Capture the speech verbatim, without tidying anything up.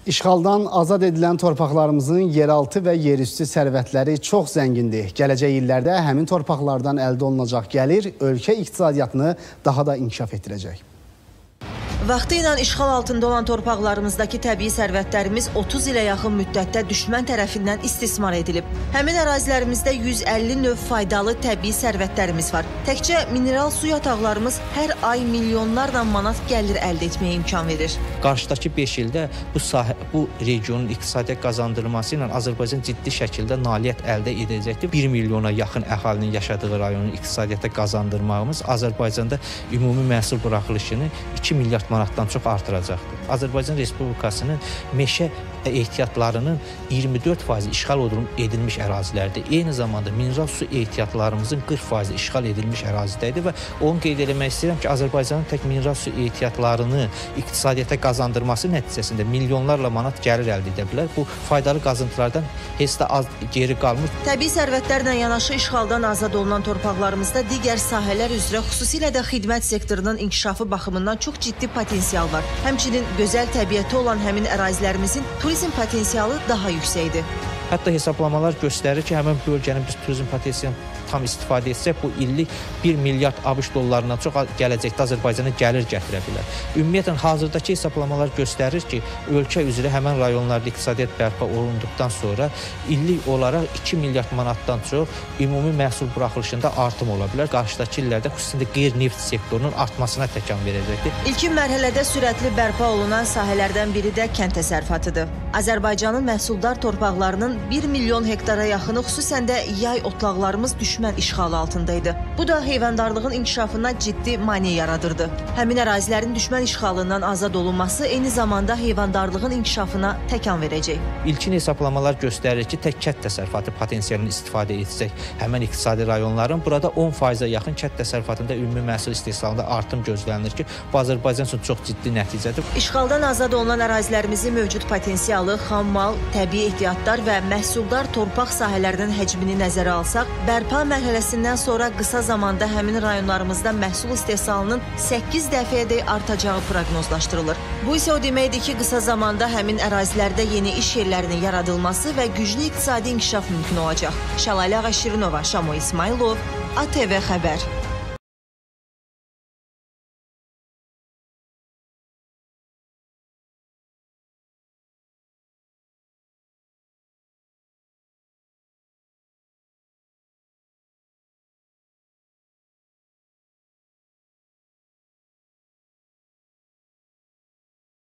İşğaldan azad edilən torpaqlarımızın yeraltı və yerüstü sərvətləri çox zəngindir. Gələcək illərdə həmin torpaqlardan əldə olunacaq gəlir ölkə iqtisadiyyatını daha da inkişaf etdirəcək. Vaxtı ilə işğal altında olan torpaqlarımızdakı təbii sərvətlərimiz otuz ilə yaxın müddətdə düşmən tərəfindən istismar edilib. Həmin ərazilərimizdə yüz əlli növ faydalı təbii sərvətlərimiz var. Təkcə mineral su yataqlarımız hər ay milyonlarla manat gəlir əldə etməyə imkan verir. Qarşıdakı beş ildə bu, sahə, bu regionun iqtisadiyyat qazandırılması ilə Azərbaycan ciddi şəkildə nailiyyət əldə edəcəkdir. bir milyona yaxın əhalinin yaşadığı rayonun iqtisadiyyata qazandırmağımız Azərbaycanda ümumi məhsul buraxılışını iki milyard manatdan çox artıracaqdır. Azərbaycan Respublikasının meşə ehtiyatlarının iyirmi dörd faizi işğal edilmiş ərazilərdir. Eyni zamanda mineral su ehtiyatlarımızın qırx faizi işğal edilmiş ərazidədir və onu qeyd etmək istəyirəm ki, Azərbaycanın tək mineral su ehtiyatlarını iqtisadiyyata qazandırması nəticəsində milyonlarla manat gəlir əldə edə bilər. Bu faydalı qazıntılardan heç də az geri qalmır. Təbii sərvətlərlə yanaşı işğaldan azad olunan torpaqlarımızda digər sahələr üzrə xüsusilə də xidmət sektorunun inkişafı baxımından çox ciddi potensial var. Həmçinin gözəl təbiəti olan həmin ərazilərimizin turizm potensialı daha yüksəkdir. Hətta hesablamalar göstərir ki, həmin bölgənin biz turizm potensialını tam istifadə etsək, bu illik bir milyard ABŞ dollarından çox gələcəkdə Azərbaycana gəlir gətirə bilər. Ümumiyyətlə, hazırdakı hesablamalar göstərir ki, ölkə üzrə həmən rayonlarda iqtisadiyyat bərpa olunduqdan sonra illik olaraq iki milyard manatdan çox ümumi məhsul buraxılışında artım ola bilər. Qarşıdakı illərdə xüsusilə qeyri-neft sektorunun artmasına təkan verəcəkdir. İlkin mərhələdə sürətli bərpa olunan sahələrdən biri də kənd təsərrüfatıdır. Azərbaycanın məhsuldar torpaqlarının bir milyon hektara yaxını xüsusən də yay otlaqlarımız düşmən işğalı altındaydı. Bu da heyvandarlığın inkişafına ciddi maneə yaradırdı. Həmin ərazilərin düşmən işğalından azad olunması eyni zamanda heyvandarlığın inkişafına təkan verəcək. İlkin hesablamalar göstərir ki, tək kənd təsərrüfatı potensialını istifadə etsək həmən iqtisadi rayonların burada on faizə yaxın kənd təsərrüfatında ümumi məhsul istehsalında artım gözlənilir ki, bu Azərbaycan üçün çox ciddi nəticədir. İşğaldan azad olunan ərazilərimizin mövcud potensialı, xam mal, təbii ehtiyatlar və məhsuldar torpaq sahələrinin həcmini nəzərə alsaq, bərpa mərhələsindən sonra qısa zamanda həmin rayonlarımızda məhsul istehsalının səkkiz dəfəyədək artacağı proqnozlaşdırılır. Bu isə o deməkdir ki, qısa zamanda həmin ərazilərdə yeni iş yerlərinin yaradılması və güclü iqtisadi inkişaf mümkün olacaq. Şəlalə Ağaşirinova, Şamo İsmailov, A T V Xəbər.